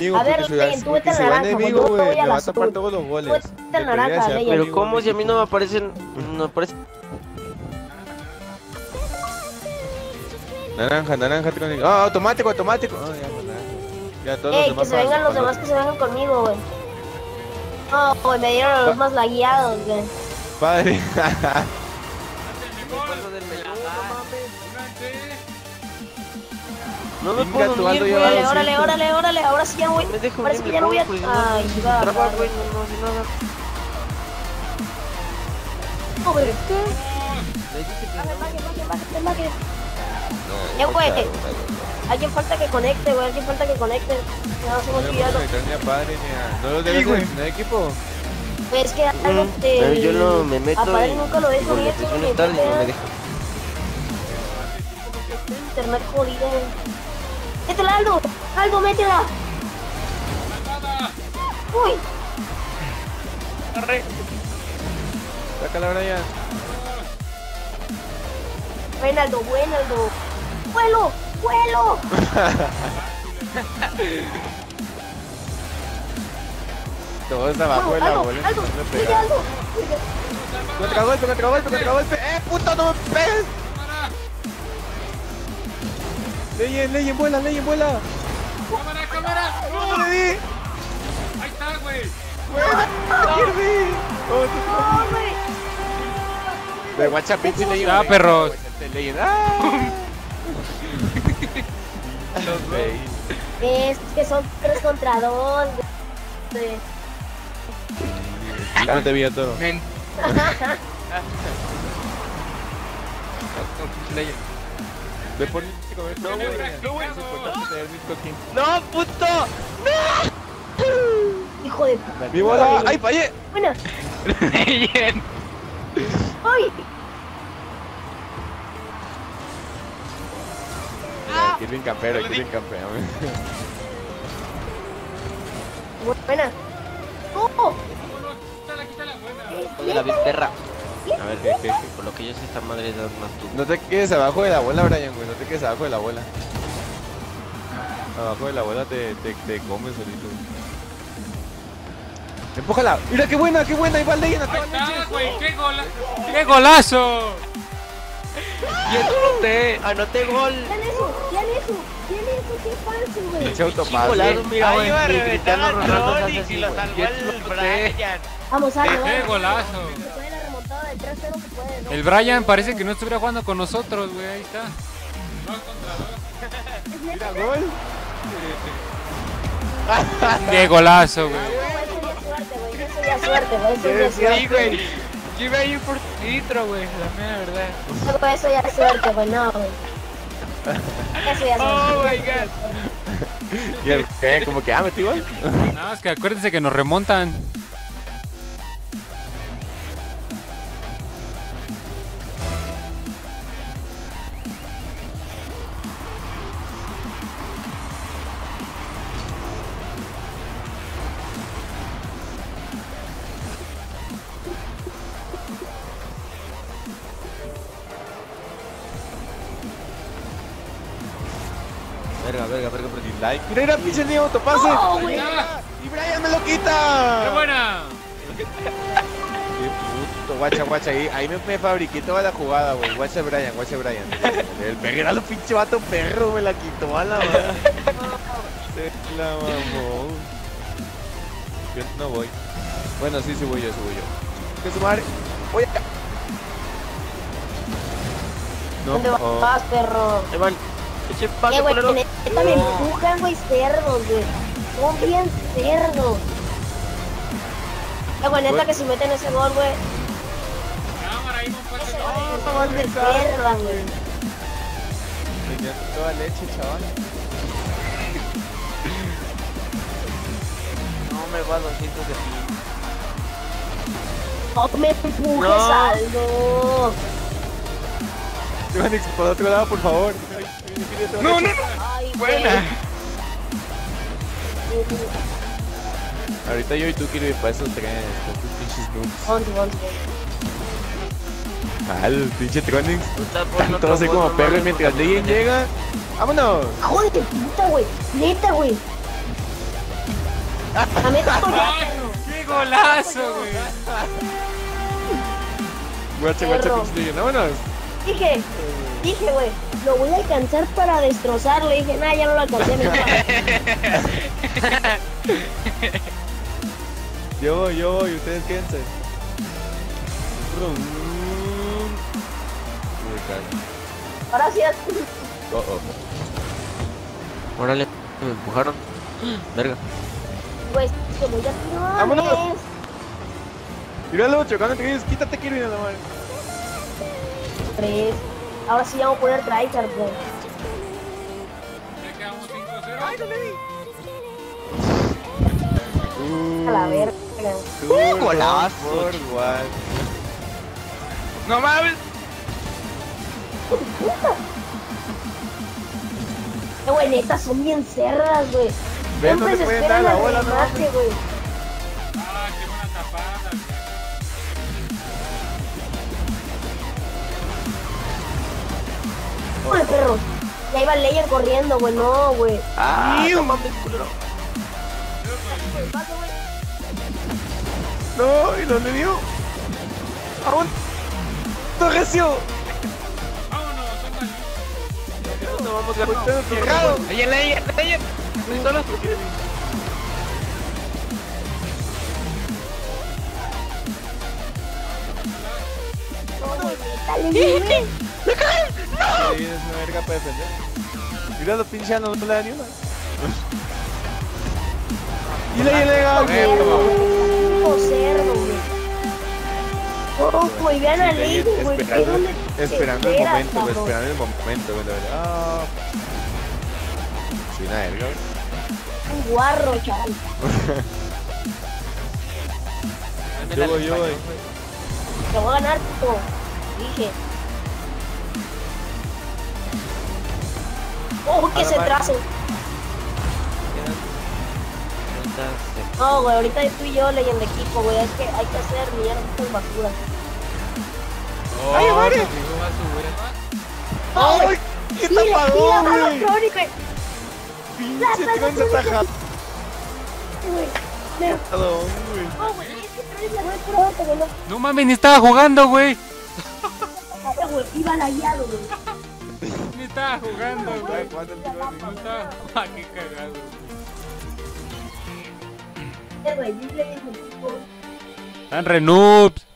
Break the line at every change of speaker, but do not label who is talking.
amigo,
A ver,
porque
Leyen, tú vete al
si va
naranja,
enemigo,
yo voy
güey,
a
me
la
va a tapar
azul.
todos los
Tú
goles.
vete al naranja, Leyen.
Pero ¿cómo si a mí no me aparecen? No aparece.
Naranja, naranja, Tronic. Ah, automático, automático. Ah, ya, naranja. Ya todos los
Ey,
demás
que se vengan los demás, que se vengan conmigo, güey. No, güey, me dieron a los más lagueados, güey.
Padre.
No me
Venga,
puedo
tú,
unir,
Aldo, ya
güey.
vas.
Órale, órale, órale, ahora sí ya voy.
No me dejo
Ahora sí
unir,
ya no voy a...
pues,
Ay,
no,
va,
traba,
va,
güey, no hace nada.
no, güey.
Le dice que no.
Baje. Güey. Alguien falta que conecte, güey. Alguien falta que conecte. No, se me
No
olvidó.
ni a padre ni a... No los debes seleccionar equipo.
Pues es que algo
Pero yo no me meto
a padre
y
nunca lo dejo
con la
unir,
presión
güey,
está y no
porque
me deja.
internet jodido, güey. ¡Métela, Aldo! ¡Aldo, métela! ¡Uy!
Sácala, Brian.
Buen Aldo, buen Aldo. ¡Vuelo! ¡Vuelo!
Todo está abajo de la
Aldo,
bola.
Aldo,
No me
sigue
pega.
Aldo.
Contragolpe, contragolpe, contragolpe. Puto, no me pegues. Leyen, vuela, Leyen, vuela.
¡Cámara!
No le di.
Ahí está, güey.
Buena. Kirby.
No, güey.
De WhatsApp, pinche Leyen.
Ya, perros.
Leyen.
Es que son 3 contra 2, güey.
Ya no te vi a toro. Ve por
No, güey.
No,
¡No, puto!
Hijo de puta.
mi bola. ¡Ay, fallé!
Buena.
Leyen.
¡Ay!
Kirby campero, Kirby campero.
Buena. ¡Oh!
Quítala, buena.
De la perra.
A ver, ¿qué?
Por lo que yo sé, esta madre es más tú.
No te quedes abajo de la bola, Brian, güey. No te quedes abajo de la bola. Abajo de la bola te comes solito. ¡Empújala! ¡Mira qué buena, qué buena! ¡Ahí va Leyen a
Ahí
toda
está,
leche!
güey. ¡Qué golazo!
Y anoté gol.
¿Quién es eso? ¡Qué falso, güey!
Pinche autopase.
Golazo, mira,
Ahí
güey.
iba a
Y
reventar
Cristiano
a
Ronaldo se hace
Tronic
así,
y lo
güey.
salvó
Y
el
exploté.
Brian.
Vamos, Aldo.
¡Qué golazo!
Se puede la remontada del 3-0 que puede, ¿no?
El Brian parece que no estuviera jugando con nosotros, güey. Ahí está.
Mira, gol.
¡Qué golazo, güey!
Eso ya es suerte, güey. Eso ya es suerte,
Sí, güey. Yo iba a ir por litro, güey. La mera verdad.
güey. Eso ya es suerte, güey. No, güey. Eso ya es
Oh
suerte.
my god.
¿Y el qué? ¿Como que metí gol?
No, es que acuérdense que nos remontan.
Verga, por dislike. Mira, pinche niño, autopase.
No, güey.
Y Brian me lo quita.
¡Qué buena!
Qué puto, guacha, ahí me fabriqué toda la jugada, güey. Guacha Brian. El perro, lo pinche vato perro, me la quitó a la madre. Se la mamó. Yo no voy. Bueno, sí voy yo. Que su madre. Voy acá. No,
¿Dónde vas, perro?
Ahí van. Eche pase,
Güey,
culero.
que neta me empujan, güey, cerdos, güey. Son bien cerdos. Güey, neta que si meten ese gol, güey.
Cámara, ahí con
Ese
pase.
gol de perra, güey.
Tenía toda leche, chaval.
No me va a 200 de pin.
No me empujes,
No.
Aldo.
Ivánix, por otro lado, por favor.
No.
Ay, güey.
Buena.
Ahorita yo y tú quiero ir para esos trenes, con tus pinches noobs.
Once.
El pinche Tronix.
Puta, pon otro
Todo así
gol,
como
no
perro y
mames,
mientras
porque
Leyen
no-
llega. ¡Vámonos!
Joder, de puta, güey. Neta, güey. La meto ya, perro.
¡Qué golazo, güey!
Guacha,
Perro.
pinche Legion, vámonos.
Dije, güey, lo voy a alcanzar para destrozarlo. Y dije, nah, ya no lo alcancé, me
Yo voy, ustedes quédense.
Gracias.
Órale, me empujaron. Verga.
Pues, que voy a tirar.
¡Vámonos! Míralo, chocando entre ellos, quítate, Kirby, de la madre.
3. Ahora sí vamos a poner tryhard, bro.
Ya quedamos 5-0.
A la verga.
Golazo.
Por igual.
No mames.
Güey, neta, son bien cerdas, güey.
Ves, no
Siempre
le
se
pueden
esperan
dar la
al
bola, no
remate, güey.
Ah, qué buena tapada, güey.
Uy, perro. Ya iba Leyer corriendo, güey. No, güey.
Ah, no mames, culero.
Paso, güey.
No, ¿y dónde dio? ¡Aún! ¡No, Recio!
Vámonos, son valientes.
No vamos
¡Cerrado!
Ahí en Leyer. Estoy solo.
No, güey. Dale, güey.
Ahí vienes una verga para defender. Míralo, pinche, no le da ni una. Y le llega,
Puto cerdo, güey. Oh, güey, vean a Leyer, güey. ¿De dónde te
Esperando el
esperas,
momento, güey,
cabrón?
esperando el momento, güey, la verdad. Ah. Soy una verga, güey.
Un guarro, chaval.
Yo voy.
Te voy a ganar, puto. Dije. Oh, que se trace. No, güey, ahorita tú y yo leyendo equipo, güey. Es que hay que hacer mierda estas basuras.
¡Ay, madre!
¡Oh,
¡Ay! ¡Qué tapadón, güey!
crónico!
¡Pinche tron de tajado,
Güey. Me-
güey!
No, güey, es que traes la güey pronto, güey.
No mames, ni estaba jugando, güey.
No, güey, iba lagueado, güey.
Ni estaba jugando, güey.
¿Cuánto el
No estaba. Ah, qué cagado, güey.
Güey, yo le dije, tipo,
Están re noobs.